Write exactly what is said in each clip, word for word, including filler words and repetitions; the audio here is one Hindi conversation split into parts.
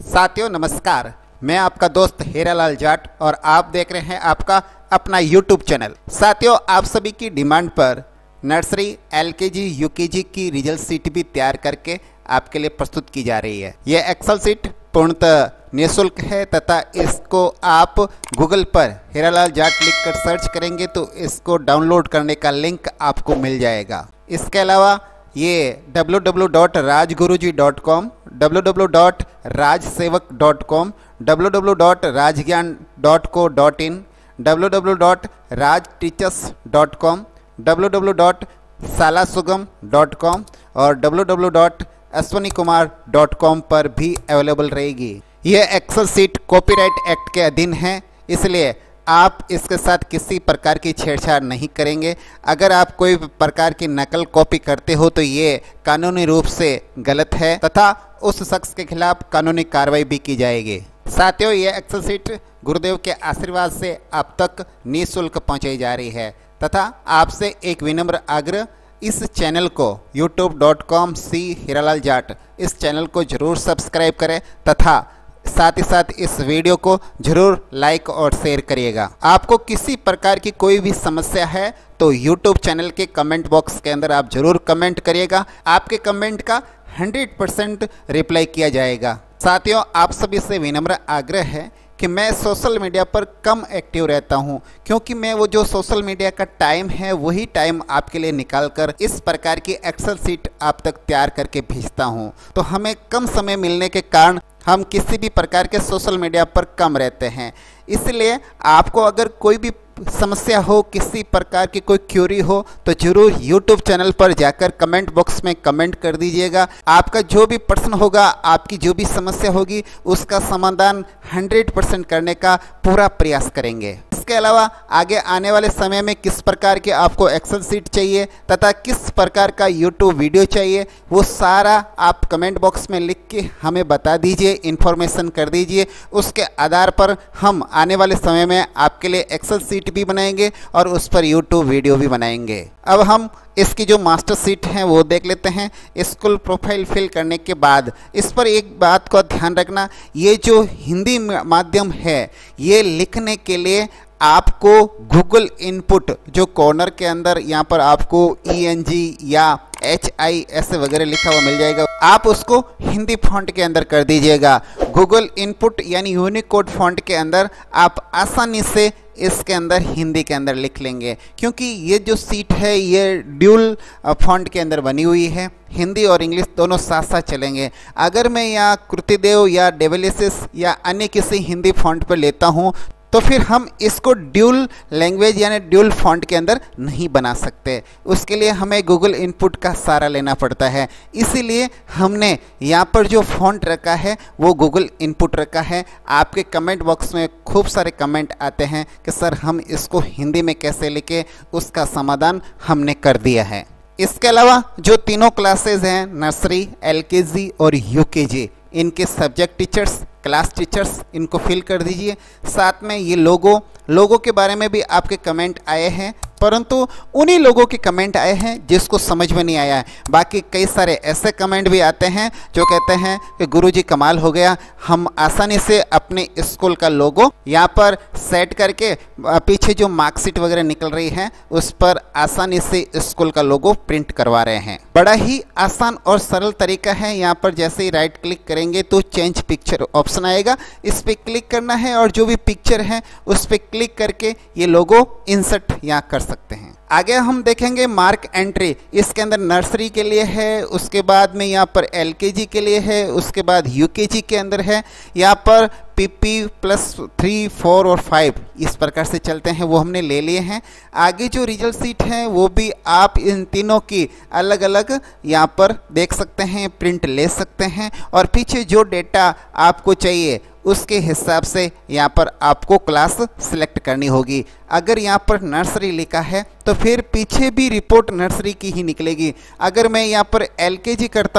साथियों नमस्कार, मैं आपका दोस्त हीरालाल जाट और आप देख रहे हैं आपका अपना यूट्यूब चैनल। साथियों, आप सभी की डिमांड पर नर्सरी, एलकेजी, यूकेजी की रिजल्ट शीट भी तैयार करके आपके लिए प्रस्तुत की जा रही है। यह एक्सेल शीट पूर्णतः निःशुल्क है तथा इसको आप गूगल पर हीरालाल जाट लिखकर सर्च करेंगे तो इसको डाउनलोड करने का लिंक आपको मिल जाएगा। इसके अलावा ये W W W dot Rajguruji dot com, W W W dot Rajsevak dot com, W W W dot Rajgyan dot co dot in, W W W dot Raj teachers dot com, W W W dot Salasugam dot com और W W W dot Ashwani Kumar dot com पर भी अवेलेबल रहेगी। यह एक्सेल शीट कॉपीराइट एक्ट के अधीन है, इसलिए आप इसके साथ किसी प्रकार की छेड़छाड़ नहीं करेंगे। अगर आप कोई प्रकार की नकल कॉपी करते हो तो ये कानूनी रूप से गलत है तथा उस शख्स के खिलाफ कानूनी कार्रवाई भी की जाएगी। साथियों, ये एक्सेल शीट गुरुदेव के आशीर्वाद से आप तक निःशुल्क पहुंचाई जा रही है तथा आपसे एक विनम्र आग्रह, इस चैनल को YouTube dot com c Hiralal Jat इस चैनल को जरूर सब्सक्राइब करें तथा साथ ही साथ इस वीडियो को जरूर लाइक और शेयर करिएगा। आपको किसी प्रकार की कोई भी समस्या है तो यूट्यूब चैनल के कमेंट बॉक्स के अंदर आप जरूर कमेंट करिएगा। आपके कमेंट का हंड्रेड परसेंट रिप्लाई किया जाएगा। साथियों, आप सभी से विनम्र आग्रह है कि मैं सोशल मीडिया पर कम एक्टिव रहता हूं, क्योंकि मैं वो जो सोशल मीडिया का टाइम है वही टाइम आपके लिए निकालकर इस प्रकार की एक्सेल शीट आप तक तैयार करके भेजता हूं। तो हमें कम समय मिलने के कारण हम किसी भी प्रकार के सोशल मीडिया पर कम रहते हैं। इसलिए आपको अगर कोई भी समस्या हो, किसी प्रकार की कोई क्यूरी हो तो जरूर यूट्यूब चैनल पर जाकर कमेंट बॉक्स में कमेंट कर दीजिएगा। आपका जो भी प्रश्न होगा, आपकी जो भी समस्या होगी, उसका समाधान हंड्रेड परसेंट करने का पूरा प्रयास करेंगे। इसके अलावा आगे आने वाले समय में किस प्रकार के आपको एक्सेल शीट चाहिए तथा किस प्रकार का यूट्यूब वीडियो चाहिए, वो सारा आप कमेंट बॉक्स में लिख के हमें बता दीजिए, इन्फॉर्मेशन कर दीजिए। उसके आधार पर हम आने वाले समय में आपके लिए एक्सेल शीट भी बनाएंगे और उस पर यूट्यूब वीडियो भी बनाएंगे। अब हम इसकी जो मास्टर शीट है वो देख लेते हैं। स्कूल प्रोफाइल फिल करने के बाद इस पर एक बात का ध्यान रखना, ये जो हिंदी माध्यम है ये लिखने के लिए आपको गूगल इनपुट जो कॉर्नर के अंदर यहाँ पर आपको ई एन जी या एच आई ऐसे वगैरह लिखा हुआ मिल जाएगा, आप उसको हिंदी फॉन्ट के अंदर कर दीजिएगा। गूगल इनपुट यानी यूनिकोड फॉन्ट के अंदर आप आसानी से इसके अंदर हिंदी के अंदर लिख लेंगे, क्योंकि ये जो सीट है ये ड्यूल फॉन्ट के अंदर बनी हुई है। हिंदी और इंग्लिश दोनों साथ साथ चलेंगे। अगर मैं यहाँ कृतिदेव या डेवलिसिस या अन्य किसी हिंदी फॉन्ट पर लेता हूँ तो फिर हम इसको ड्यूल लैंग्वेज यानी ड्यूल फॉन्ट के अंदर नहीं बना सकते। उसके लिए हमें गूगल इनपुट का सहारा लेना पड़ता है। इसीलिए हमने यहाँ पर जो फॉन्ट रखा है वो गूगल इनपुट रखा है। आपके कमेंट बॉक्स में खूब सारे कमेंट आते हैं कि सर हम इसको हिंदी में कैसे लिखें, उसका समाधान हमने कर दिया है। इसके अलावा जो तीनों क्लासेज हैं, नर्सरी, एलकेजी और यूकेजी, इनके सब्जेक्ट टीचर्स, क्लास टीचर्स, इनको फिल कर दीजिए। साथ में ये लोगो लोगों के बारे में भी आपके कमेंट आए हैं, परंतु उन्हीं लोगों के कमेंट आए हैं जिसको समझ में नहीं आया है। बाकी कई सारे ऐसे कमेंट भी आते हैं जो कहते हैं कि गुरुजी कमाल हो गया, हम आसानी से अपने स्कूल का लोगो यहाँ पर सेट करके पीछे जो मार्कशीट वगैरह निकल रही है उस पर आसानी से स्कूल का लोगो प्रिंट करवा रहे हैं। बड़ा ही आसान और सरल तरीका है। यहाँ पर जैसे ही राइट क्लिक करेंगे तो चेंज पिक्चर ऑप्शन आएगा, इस पर क्लिक करना है और जो भी पिक्चर है उस पर क्लिक करके ये लोगो इंसर्ट यहाँ कर सकते हैं। आगे हम देखेंगे मार्क एंट्री। इसके अंदर नर्सरी के लिए है, उसके बाद में यहाँ पर एलकेजी के लिए है, उसके बाद यूकेजी के अंदर है। यहाँ पर पीपी प्लस थ्री फोर और फाइव इस प्रकार से चलते हैं, वो हमने ले लिए हैं। आगे जो रिजल्ट सीट है वो भी आप इन तीनों की अलग अलग यहाँ पर देख सकते हैं, प्रिंट ले सकते हैं और पीछे जो डेटा आपको चाहिए उसके हिसाब से यहाँ पर आपको क्लास सिलेक्ट करनी होगी। अगर यहाँ पर नर्सरी लिखा है तो फिर पीछे भी रिपोर्ट नर्सरी की ही निकलेगी। अगर मैं यहाँ पर एलकेजी करता हूँ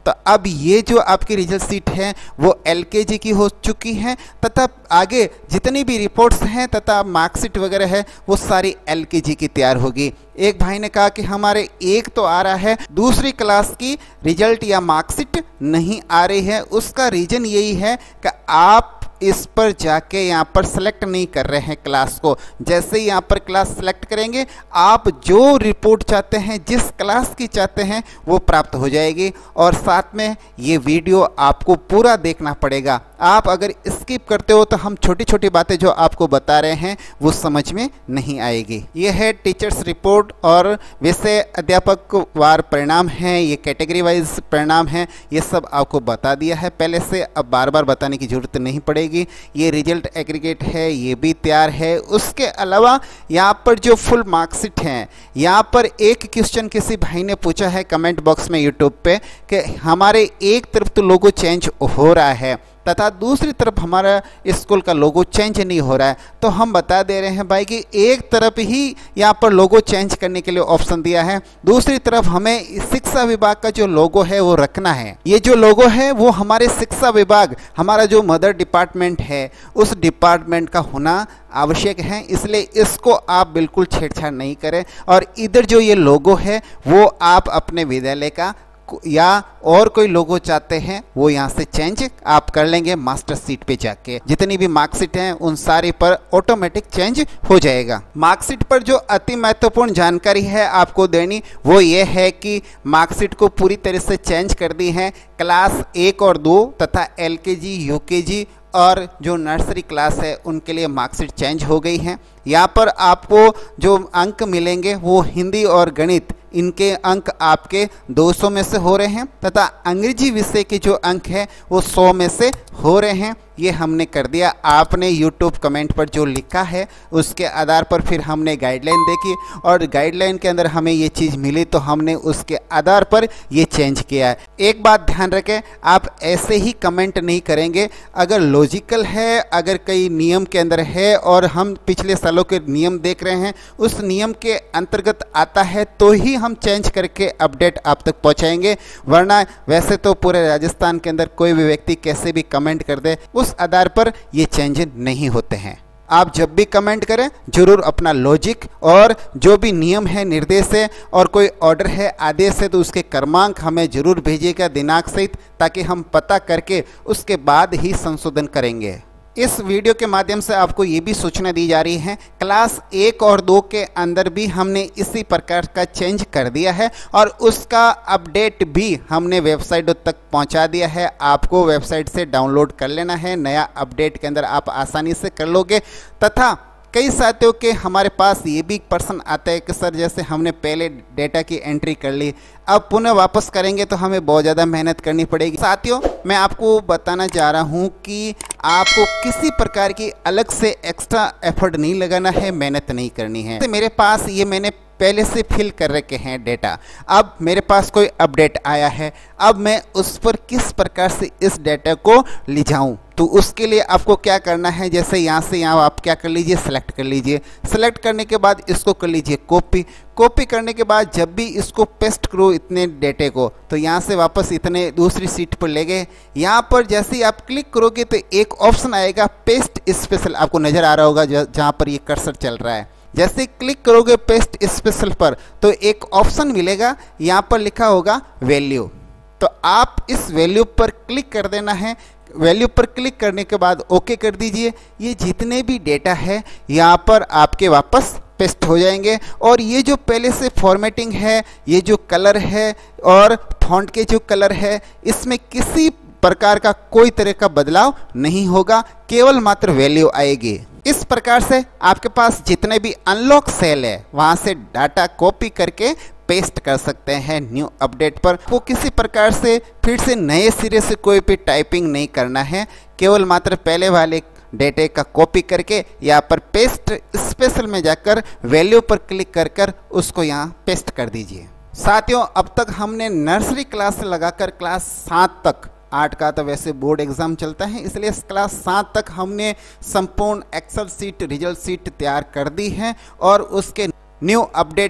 तो अब ये जो आपकी रिजल्ट सीट है वो एलकेजी की हो चुकी है तथा आगे जितनी भी रिपोर्ट्स हैं तथा मार्कशीट वगैरह है वो सारी एलकेजी की तैयार होगी। एक भाई ने कहा कि हमारे एक तो आ रहा है, दूसरी क्लास की रिजल्ट या मार्कशीट नहीं आ रही है। उसका रीज़न यही है कि आप इस पर जाके यहाँ पर सेलेक्ट नहीं कर रहे हैं क्लास को। जैसे ही यहाँ पर क्लास सेलेक्ट करेंगे आप जो रिपोर्ट चाहते हैं, जिस क्लास की चाहते हैं वो प्राप्त हो जाएगी। और साथ में ये वीडियो आपको पूरा देखना पड़ेगा। आप अगर स्किप करते हो तो हम छोटी छोटी बातें जो आपको बता रहे हैं वो समझ में नहीं आएगी। ये है टीचर्स रिपोर्ट और विषय अध्यापक वार परिणाम है, ये कैटेगरी वाइज परिणाम है, ये सब आपको बता दिया है पहले से, अब बार बार बताने की जरूरत नहीं पड़ेगी। ये रिजल्ट एग्रीगेट है, ये भी तैयार है। उसके अलावा यहाँ पर जो फुल मार्कशीट हैं, यहाँ पर एक क्वेश्चन किसी भाई ने पूछा है कमेंट बॉक्स में यूट्यूब पे कि हमारे एक तरफ तो लोगो चेंज हो रहा है तथा दूसरी तरफ हमारा स्कूल का लोगो चेंज नहीं हो रहा है। तो हम बता दे रहे हैं भाई कि एक तरफ ही यहाँ पर लोगो चेंज करने के लिए ऑप्शन दिया है, दूसरी तरफ हमें शिक्षा विभाग का जो लोगो है वो रखना है। ये जो लोगो है वो हमारे शिक्षा विभाग, हमारा जो मदर डिपार्टमेंट है उस डिपार्टमेंट का होना आवश्यक है, इसलिए इसको आप बिल्कुल छेड़छाड़ नहीं करें। और इधर जो ये लोगो है वो आप अपने विद्यालय का या और कोई लोगो चाहते हैं वो यहाँ से चेंज आप कर लेंगे मास्टर सीट पे जाके। जितनी भी मार्कशीट हैं उन सारी पर ऑटोमेटिक चेंज हो जाएगा। मार्कशीट पर जो अति महत्वपूर्ण जानकारी है आपको देनी वो ये है कि मार्कशीट को पूरी तरह से चेंज कर दी है। क्लास एक और दो तथा एलकेजी, यूकेजी और जो नर्सरी क्लास है उनके लिए मार्कशीट चेंज हो गई है। यहाँ पर आपको जो अंक मिलेंगे वो हिंदी और गणित, इनके अंक आपके दो सौ में से हो रहे हैं तथा अंग्रेजी विषय के जो अंक हैं वो सौ में से हो रहे हैं। ये हमने कर दिया। आपने यूट्यूब कमेंट पर जो लिखा है उसके आधार पर फिर हमने गाइडलाइन देखी और गाइडलाइन के अंदर हमें ये चीज़ मिली तो हमने उसके आधार पर ये चेंज किया है। एक बात ध्यान रखें, आप ऐसे ही कमेंट नहीं करेंगे। अगर लॉजिकल है, अगर कई नियम के अंदर है और हम पिछले सालों के नियम देख रहे हैं उस नियम के अंतर्गत आता है तो ही हम चेंज करके अपडेट आप तक पहुंचाएंगे, वरना वैसे तो पूरे राजस्थान के अंदर कोई भी व्यक्ति कैसे भी कमेंट कर दे उस आधार पर ये चेंज नहीं होते हैं। आप जब भी कमेंट करें जरूर अपना लॉजिक और जो भी नियम है, निर्देश है और कोई ऑर्डर है, आदेश है तो उसके क्रमांक हमें जरूर भेजिएगा दिनांक सहित, ताकि हम पता करके उसके बाद ही संशोधन करेंगे। इस वीडियो के माध्यम से आपको ये भी सूचना दी जा रही है क्लास एक और दो के अंदर भी हमने इसी प्रकार का चेंज कर दिया है और उसका अपडेट भी हमने वेबसाइट तक पहुंचा दिया है। आपको वेबसाइट से डाउनलोड कर लेना है, नया अपडेट के अंदर आप आसानी से कर लोगे। तथा कई साथियों के हमारे पास ये भी प्रश्न आता है कि सर जैसे हमने पहले डेटा की एंट्री कर ली, अब पुनः वापस करेंगे तो हमें बहुत ज़्यादा मेहनत करनी पड़ेगी। साथियों मैं आपको बताना चाह रहा हूँ कि आपको किसी प्रकार की अलग से एक्स्ट्रा एफर्ट नहीं लगाना है, मेहनत नहीं करनी है। तो मेरे पास ये मैंने पहले से फिल कर रखे हैं डेटा, अब मेरे पास कोई अपडेट आया है, अब मैं उस पर किस प्रकार से इस डेटा को ले जाऊं, तो उसके लिए आपको क्या करना है, जैसे यहाँ से यहाँ आप क्या कर लीजिए, सेलेक्ट कर लीजिए। सेलेक्ट करने के बाद इसको कर लीजिए कॉपी। कॉपी करने के बाद जब भी इसको पेस्ट करो इतने डेटे को, तो यहाँ से वापस इतने दूसरी सीट पर ले गए। यहाँ पर जैसे ही आप क्लिक करोगे तो एक ऑप्शन आएगा पेस्ट स्पेशल, आपको नज़र आ रहा होगा जहाँ पर ये कर्सर चल रहा है। जैसे क्लिक करोगे पेस्ट स्पेशल पर तो एक ऑप्शन मिलेगा, यहाँ पर लिखा होगा वैल्यू, तो आप इस वैल्यू पर क्लिक कर देना है। वैल्यू पर क्लिक करने के बाद ओके कर दीजिए। ये जितने भी डेटा है यहाँ पर आपके वापस पेस्ट हो जाएंगे और ये जो पहले से फॉर्मेटिंग है, ये जो कलर है और फॉन्ट के जो कलर है, इसमें किसी प्रकार का कोई तरह का बदलाव नहीं होगा, केवल मात्र वैल्यू आएगी। इस प्रकार से आपके पास जितने भी अनलॉक सेल है वहां से डाटा कॉपी करके पेस्ट कर सकते हैं न्यू अपडेट पर। वो किसी प्रकार से फिर से नए सिरे से कोई भी टाइपिंग नहीं करना है, केवल मात्र पहले वाले डेटे का कॉपी करके यहाँ पर पेस्ट स्पेशल में जाकर वैल्यू पर क्लिक कर कर उसको यहाँ पेस्ट कर दीजिए। साथियों अब तक हमने नर्सरी क्लास से लगाकर क्लास सात तक, आठ का तो वैसे बोर्ड एग्जाम चलता है इसलिए क्लास सात तक हमने संपूर्ण एक्सेल सीट रिजल्ट सीट तैयार कर दी है और उसके न्यू अपडेट भी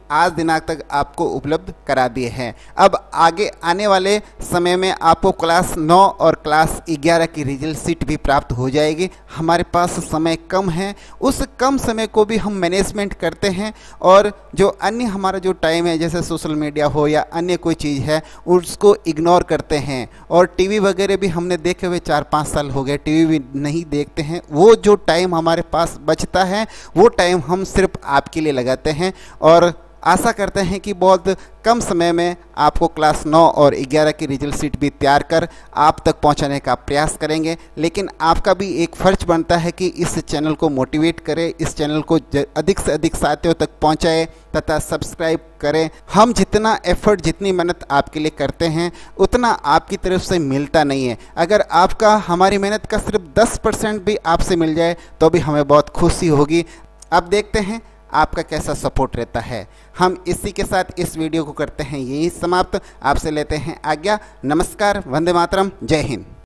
आज दिनांक तक आपको उपलब्ध करा दिए हैं। अब आगे आने वाले समय में आपको क्लास नौ और क्लास ग्यारह की रिजल्ट शीट भी प्राप्त हो जाएगी। हमारे पास समय कम है, उस कम समय को भी हम मैनेजमेंट करते हैं और जो अन्य हमारा जो टाइम है जैसे सोशल मीडिया हो या अन्य कोई चीज़ है उसको इग्नोर करते हैं। और टीवी वगैरह भी हमने देखे हुए चार पाँच साल हो गए टीवी भी नहीं देखते हैं। वो जो टाइम हमारे पास बचता है वो टाइम हम सिर्फ आपके लिए लगाते हैं और आशा करते हैं कि बहुत कम समय में आपको क्लास नौ और ग्यारह की रिजल्ट शीट भी तैयार कर आप तक पहुंचाने का प्रयास करेंगे। लेकिन आपका भी एक फ़र्ज बनता है कि इस चैनल को मोटिवेट करें, इस चैनल को अधिक से अधिक साथियों तक पहुंचाएं तथा सब्सक्राइब करें। हम जितना एफर्ट, जितनी मेहनत आपके लिए करते हैं उतना आपकी तरफ से मिलता नहीं है। अगर आपका हमारी मेहनत का सिर्फ दस परसेंट भी आपसे मिल जाए तो भी हमें बहुत खुशी होगी। अब देखते हैं आपका कैसा सपोर्ट रहता है। हम इसी के साथ इस वीडियो को करते हैं यही समाप्त। आपसे लेते हैं आज्ञा। नमस्कार, वंदे मातरम, जय हिंद।